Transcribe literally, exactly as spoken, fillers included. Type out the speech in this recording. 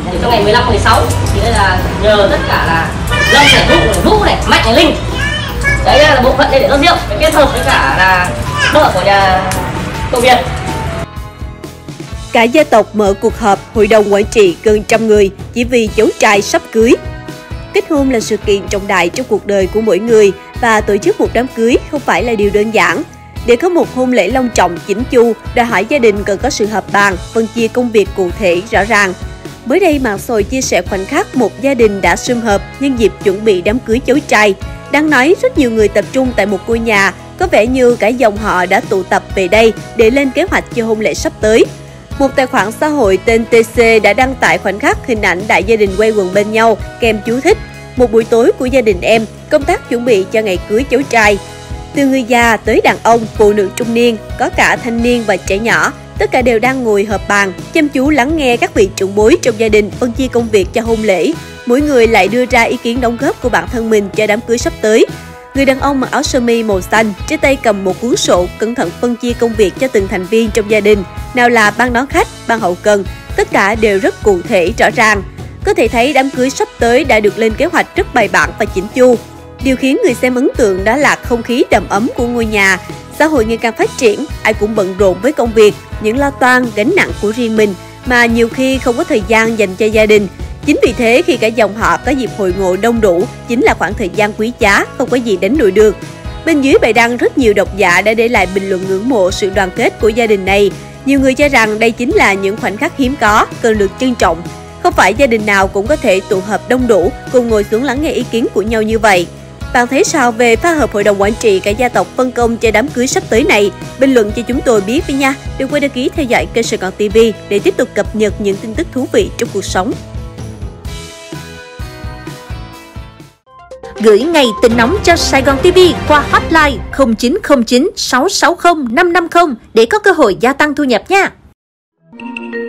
Thì trong ngày mười lăm, mười sáu thì đây là nhờ tất cả là Lâm này, Vũ, Vũ này, Mạnh này, Linh. Đấy là bộ phận để đốt rượu, kết hợp với cả là vợ của nhà cậu Việt. Cả gia tộc mở cuộc họp hội đồng quản trị gần trăm người chỉ vì cháu trai sắp cưới. Kết hôn là sự kiện trọng đại trong cuộc đời của mỗi người và tổ chức một đám cưới không phải là điều đơn giản. Để có một hôn lễ long trọng chỉnh chu, đòi hỏi gia đình cần có sự hợp bàn, phân chia công việc cụ thể rõ ràng. Mới đây, mạng xã hội chia sẻ khoảnh khắc một gia đình đã sum họp nhân dịp chuẩn bị đám cưới cháu trai. Đáng nói, rất nhiều người tập trung tại một ngôi nhà, có vẻ như cả dòng họ đã tụ tập về đây để lên kế hoạch cho hôn lễ sắp tới. Một tài khoản xã hội tên tê xê đã đăng tải khoảnh khắc hình ảnh đại gia đình quay quần bên nhau, kèm chú thích: một buổi tối của gia đình em, công tác chuẩn bị cho ngày cưới cháu trai. Từ người già tới đàn ông, phụ nữ trung niên, có cả thanh niên và trẻ nhỏ, tất cả đều đang ngồi họp bàn, chăm chú lắng nghe các vị trưởng bối trong gia đình phân chia công việc cho hôn lễ. Mỗi người lại đưa ra ý kiến đóng góp của bản thân mình cho đám cưới sắp tới. Người đàn ông mặc áo sơ mi màu xanh, trên tay cầm một cuốn sổ, cẩn thận phân chia công việc cho từng thành viên trong gia đình. Nào là ban đón khách, ban hậu cần, tất cả đều rất cụ thể, rõ ràng. Có thể thấy đám cưới sắp tới đã được lên kế hoạch rất bài bản và chỉnh chu. Điều khiến người xem ấn tượng đó là không khí đầm ấm của ngôi nhà. Xã hội ngày càng phát triển, ai cũng bận rộn với công việc, những lo toan, gánh nặng của riêng mình mà nhiều khi không có thời gian dành cho gia đình. Chính vì thế, khi cả dòng họ có dịp hội ngộ đông đủ, chính là khoảng thời gian quý giá, không có gì đánh đổi được. Bên dưới bài đăng, rất nhiều độc giả đã để lại bình luận ngưỡng mộ sự đoàn kết của gia đình này. Nhiều người cho rằng đây chính là những khoảnh khắc hiếm có, cần được trân trọng. Không phải gia đình nào cũng có thể tụ họp đông đủ, cùng ngồi xuống lắng nghe ý kiến của nhau như vậy. Bạn thấy sao về pha hợp hội đồng quản trị cả gia tộc phân công cho đám cưới sắp tới này? Bình luận cho chúng tôi biết với nha. Đừng quên đăng ký theo dõi kênh Sài Gòn ti vi để tiếp tục cập nhật những tin tức thú vị trong cuộc sống. Gửi ngày tin nóng cho Sài Gòn ti vi qua hotline không chín không chín sáu sáu không năm năm không để có cơ hội gia tăng thu nhập nha.